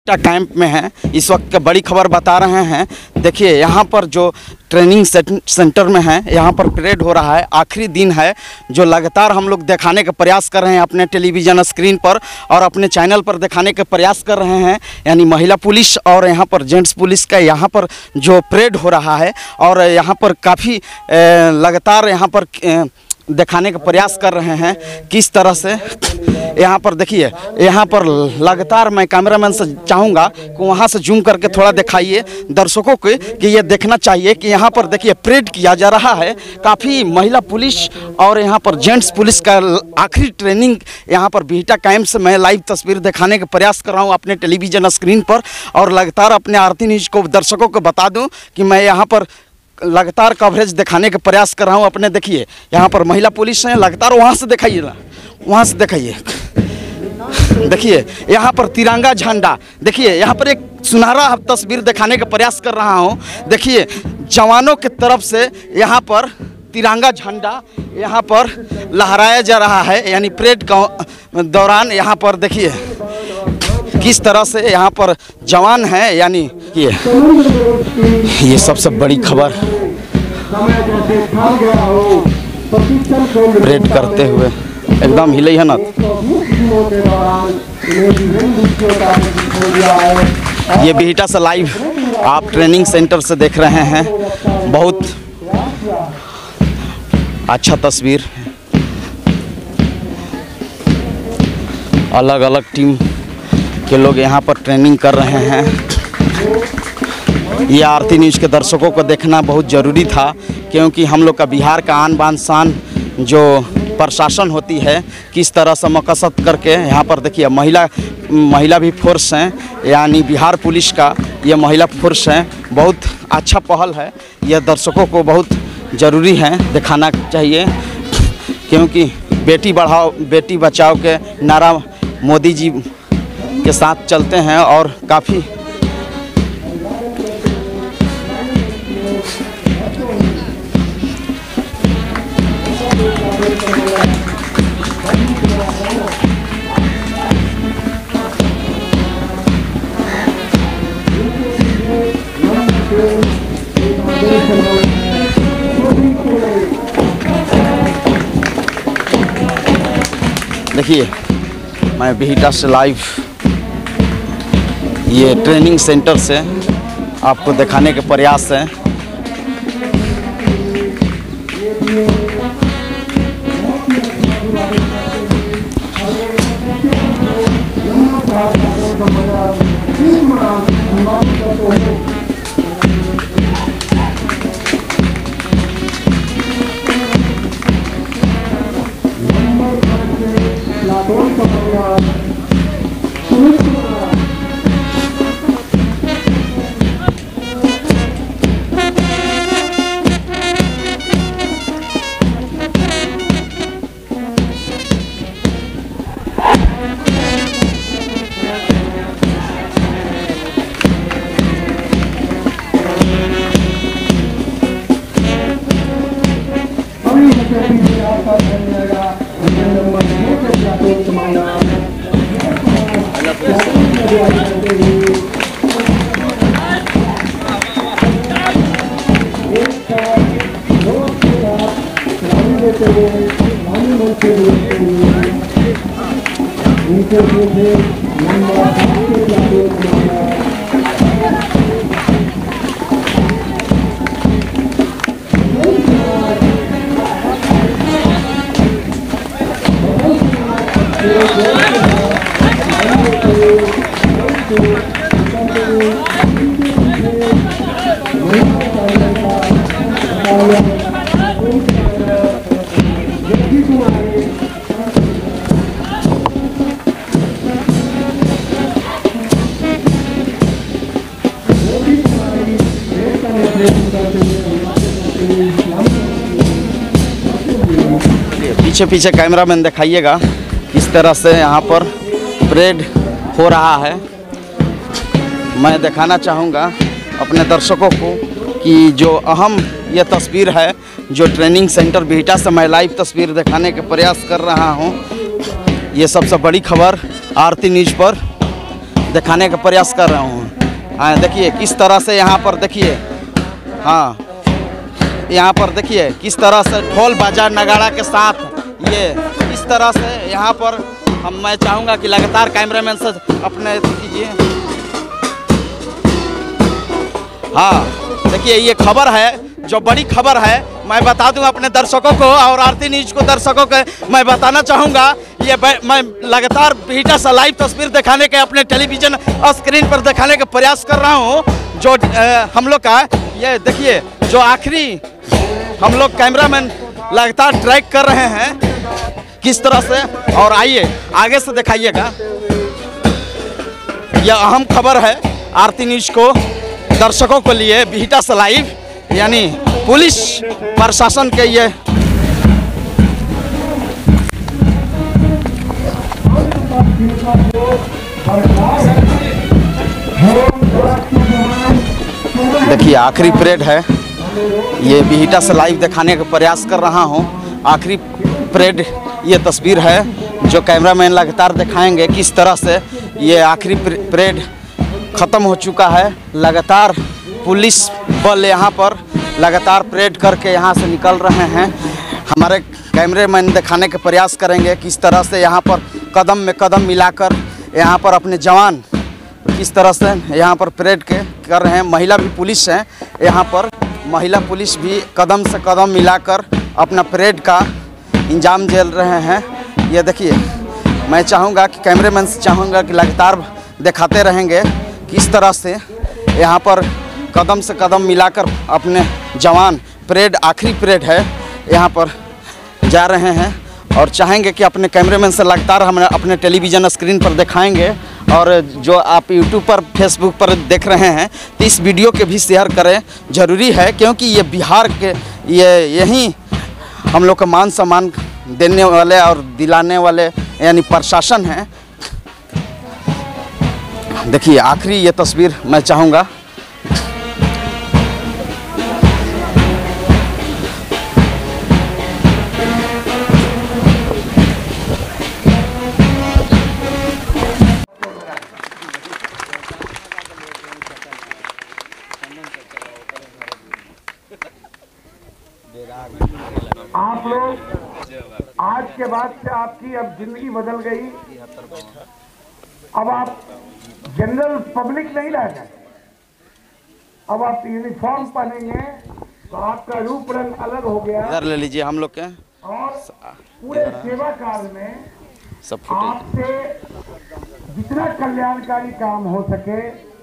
Camp में हैं। इस वक्त की बड़ी खबर बता रहे हैं। देखिए यहाँ पर जो ट्रेनिंग सेंटर में है, यहाँ पर परेड हो रहा है। आखिरी दिन है जो लगातार हम लोग दिखाने का प्रयास कर रहे हैं अपने टेलीविज़न स्क्रीन पर और अपने चैनल पर दिखाने के प्रयास कर रहे हैं। यानी महिला पुलिस और यहाँ पर जेंट्स पुलिस का यहाँ पर जो परेड हो रहा है और यहाँ पर काफ़ी लगातार यहाँ पर दिखाने का प्रयास कर रहे हैं किस तरह से। यहाँ पर देखिए, यहाँ पर लगातार मैं कैमरामैन से चाहूँगा कि वहाँ से जूम करके थोड़ा दिखाइए दर्शकों को कि ये देखना चाहिए कि यहाँ पर देखिए परेड किया जा रहा है। काफ़ी महिला पुलिस और यहाँ पर जेंट्स पुलिस का आखिरी ट्रेनिंग यहाँ पर बिहटा कैंप से मैं लाइव तस्वीर दिखाने का प्रयास कर रहा हूँ अपने टेलीविज़न स्क्रीन पर। और लगातार अपने आरती न्यूज़ को दर्शकों को बता दूँ कि मैं यहाँ पर लगातार कवरेज दिखाने का प्रयास कर रहा हूँ अपने। देखिए यहाँ पर महिला पुलिस हैं, लगातार वहाँ से दिखाइए ना, वहाँ से दिखाइए। देखिए यहाँ पर तिरंगा झंडा, देखिए यहाँ पर एक सुनहरा तस्वीर दिखाने का प्रयास कर रहा हूँ। देखिए जवानों की तरफ से यहाँ पर तिरंगा झंडा यहाँ पर लहराया जा रहा है। यानी परेड के दौरान यहाँ पर देखिए किस तरह से यहाँ पर जवान हैं। यानी ये सबसे बड़ी खबर परेड करते हुए एकदम हिले है ना। ये बिहटा से लाइव आप ट्रेनिंग सेंटर से देख रहे हैं। बहुत अच्छा तस्वीर, अलग अलग टीम के लोग यहाँ पर ट्रेनिंग कर रहे हैं। ये आरती न्यूज़ के दर्शकों को देखना बहुत ज़रूरी था, क्योंकि हम लोग का बिहार का आन बान शान जो प्रशासन होती है किस तरह से मकसद करके यहाँ पर देखिए महिला भी फोर्स हैं। यानी बिहार पुलिस का ये महिला फोर्स हैं। बहुत अच्छा पहल है, यह दर्शकों को बहुत ज़रूरी है दिखाना चाहिए, क्योंकि बेटी बढ़ाओ बेटी बचाओ के नारा मोदी जी के साथ चलते हैं और काफ़ी देखिए मैं बिहटा से लाइव ये ट्रेनिंग सेंटर से आपको दिखाने के प्रयास है। पीछे पीछे कैमरामैन दिखाइएगा किस तरह से यहाँ पर परेड हो रहा है। मैं दिखाना चाहूँगा अपने दर्शकों को कि जो अहम ये तस्वीर है जो ट्रेनिंग सेंटर बिहटा से मैं लाइव तस्वीर दिखाने के प्रयास कर रहा हूँ। ये सबसे बड़ी खबर आरती न्यूज़ पर दिखाने का प्रयास कर रहा हूँ। देखिए किस तरह से यहाँ पर देखिए, हाँ यहाँ पर देखिए किस तरह से ढोल बाजा नगाड़ा के साथ ये इस तरह से यहाँ पर मैं चाहूँगा कि लगातार कैमरामैन से अपने कीजिए। हाँ देखिए ये खबर है, जो बड़ी खबर है, मैं बता दूं अपने दर्शकों को और आरती न्यूज को दर्शकों को मैं बताना चाहूँगा, ये मैं लगातार बिहटा से लाइव तस्वीर दिखाने के अपने टेलीविज़न स्क्रीन पर दिखाने का प्रयास कर रहा हूँ। जो हम लोग का ये देखिए जो आखिरी हम लोग कैमरामैन लगातार ट्रैक कर रहे हैं किस तरह से, और आइए आगे से दिखाइएगा। यह अहम खबर है आरती न्यूज को दर्शकों के लिए बिहटा से लाइव, यानी पुलिस प्रशासन के ये देखिए आखिरी परेड है, ये बिहटा से लाइव दिखाने का प्रयास कर रहा हूँ। आखिरी परेड ये तस्वीर है जो कैमरामैन लगातार दिखाएंगे किस तरह से ये आखिरी परेड ख़त्म हो चुका है। लगातार पुलिस बल यहाँ पर लगातार परेड करके यहाँ से निकल रहे हैं। हमारे कैमरामैन दिखाने का प्रयास करेंगे किस तरह से यहाँ पर कदम में कदम मिलाकर यहाँ पर अपने जवान किस तरह से यहाँ पर परेड कर रहे हैं। महिला भी पुलिस हैं यहाँ पर, महिला पुलिस भी कदम से कदम मिलाकर अपना परेड का इंजाम झेल रहे हैं। ये देखिए मैं चाहूँगा कि कैमरामैन से चाहूँगा कि लगातार दिखाते रहेंगे किस तरह से यहाँ पर कदम से कदम मिलाकर अपने जवान परेड आखिरी परेड है यहाँ पर जा रहे हैं, और चाहेंगे कि अपने कैमरामैन से लगातार हम अपने टेलीविज़न स्क्रीन पर दिखाएंगे। और जो आप यूट्यूब पर फेसबुक पर देख रहे हैं तो इस वीडियो के भी शेयर करें, ज़रूरी है, क्योंकि ये बिहार के यही हम लोग का मान सम्मान देने वाले और दिलाने वाले यानी प्रशासन है। देखिए आखिरी ये तस्वीर मैं चाहूँगा आप लोग आज के बाद से आपकी अब जिंदगी बदल गई। अब आप जनरल पब्लिक नहीं रह गए, अब आप यूनिफॉर्म पहनेंगे तो आपका रूप रंग अलग हो गया। इधर ले लीजिए हम लोग के, और पूरे सेवा काल में सब आपसे जितना कल्याणकारी काम हो सके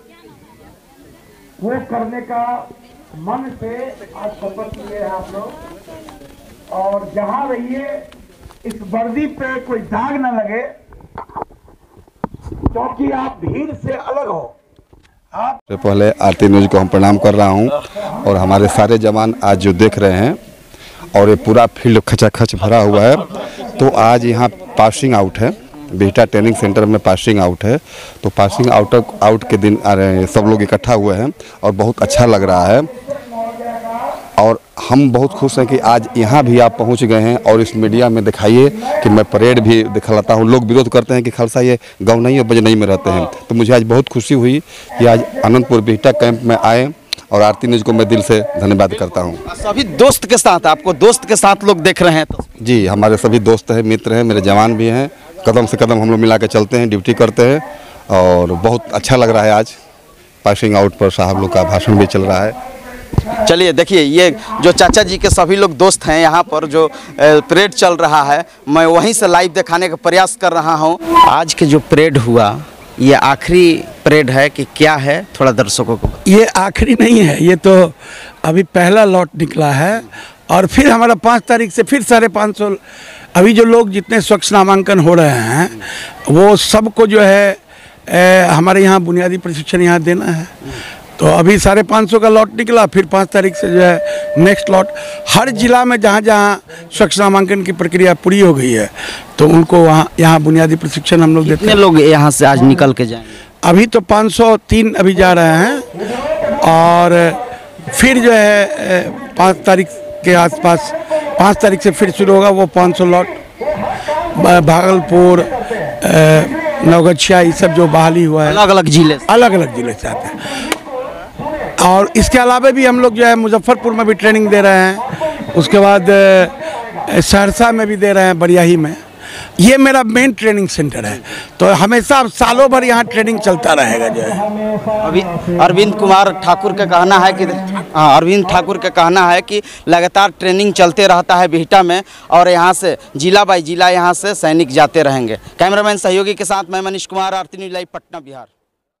वो करने का मन से आज शपथ लिए हैं आप लोग। और जहां रहिए इस वर्दी पे कोई दाग न लगे, क्योंकि आप भीड़ से अलग हो। आप सबसे पहले आरती न्यूज को हम प्रणाम कर रहा हूं, और हमारे सारे जवान आज जो देख रहे हैं और ये पूरा फील्ड खचाखच भरा हुआ है। तो आज यहाँ पासिंग आउट है, बिहटा ट्रेनिंग सेंटर में पासिंग आउट है। तो पासिंग आउट के दिन सब लोग इकट्ठा हुए हैं और बहुत अच्छा लग रहा है, और हम बहुत खुश हैं कि आज यहाँ भी आप पहुँच गए हैं। और इस मीडिया में दिखाइए कि मैं परेड भी दिखलाता हूँ। लोग विरोध करते हैं कि खालसा ये गौनई और बजनई में रहते हैं, तो मुझे आज बहुत खुशी हुई कि आज आनंदपुर बिहटा कैंप में आए, और आरती न्यूज को मैं दिल से धन्यवाद करता हूँ। सभी दोस्त के साथ, आपको दोस्त के साथ लोग देख रहे हैं तो जी, हमारे सभी दोस्त हैं, मित्र हैं, मेरे जवान भी हैं। कदम से कदम हम लोग मिला के चलते हैं, ड्यूटी करते हैं, और बहुत अच्छा लग रहा है। आज पासिंग आउट पर साहब लोग का भाषण भी चल रहा है। चलिए देखिए ये जो चाचा जी के सभी लोग दोस्त हैं यहाँ पर जो परेड चल रहा है, मैं वहीं से लाइव दिखाने का प्रयास कर रहा हूँ। आज के जो परेड हुआ ये आखिरी परेड है कि क्या है, थोड़ा दर्शकों को? ये आखिरी नहीं है, ये तो अभी पहला लॉट निकला है, और फिर हमारा 5 तारीख से फिर 550 अभी जो लोग जितने स्वच्छ नामांकन हो रहे हैं वो सबको जो है हमारे यहाँ बुनियादी प्रशिक्षण यहाँ देना है। तो अभी 550 का लॉट निकला, फिर 5 तारीख से जो है नेक्स्ट लॉट। हर जिला में जहाँ जहाँ स्वच्छ नामांकन की प्रक्रिया पूरी हो गई है तो उनको वहाँ यहाँ बुनियादी प्रशिक्षण हम लोग देते हैं। कितने लोग यहाँ से आज निकल के जाएंगे? अभी तो 503 अभी जा रहे हैं, और फिर जो है 5 तारीख के आसपास 5 तारीख से फिर शुरू होगा वो 500 लॉट। भागलपुर, नवगछिया, ये सब जो बहाली हुआ है, अलग अलग जिले से। अलग अलग जिले से आते हैं। और इसके अलावा भी हम लोग जो है मुजफ्फरपुर में भी ट्रेनिंग दे रहे हैं, उसके बाद सहरसा में भी दे रहे हैं, बरियाही में। ये मेरा मेन ट्रेनिंग सेंटर है, तो हमेशा सालों भर यहाँ ट्रेनिंग चलता रहेगा जो है। अभी अरविंद कुमार ठाकुर का कहना है कि अरविंद ठाकुर का कहना है कि लगातार ट्रेनिंग चलते रहता है बिहटा में, और यहाँ से जिला बाई जिला यहाँ से सैनिक जाते रहेंगे। कैमरामैन सहयोगी के साथ मैं मनीष कुमार, आरती न्यूज़ लाइव, पटना, बिहार।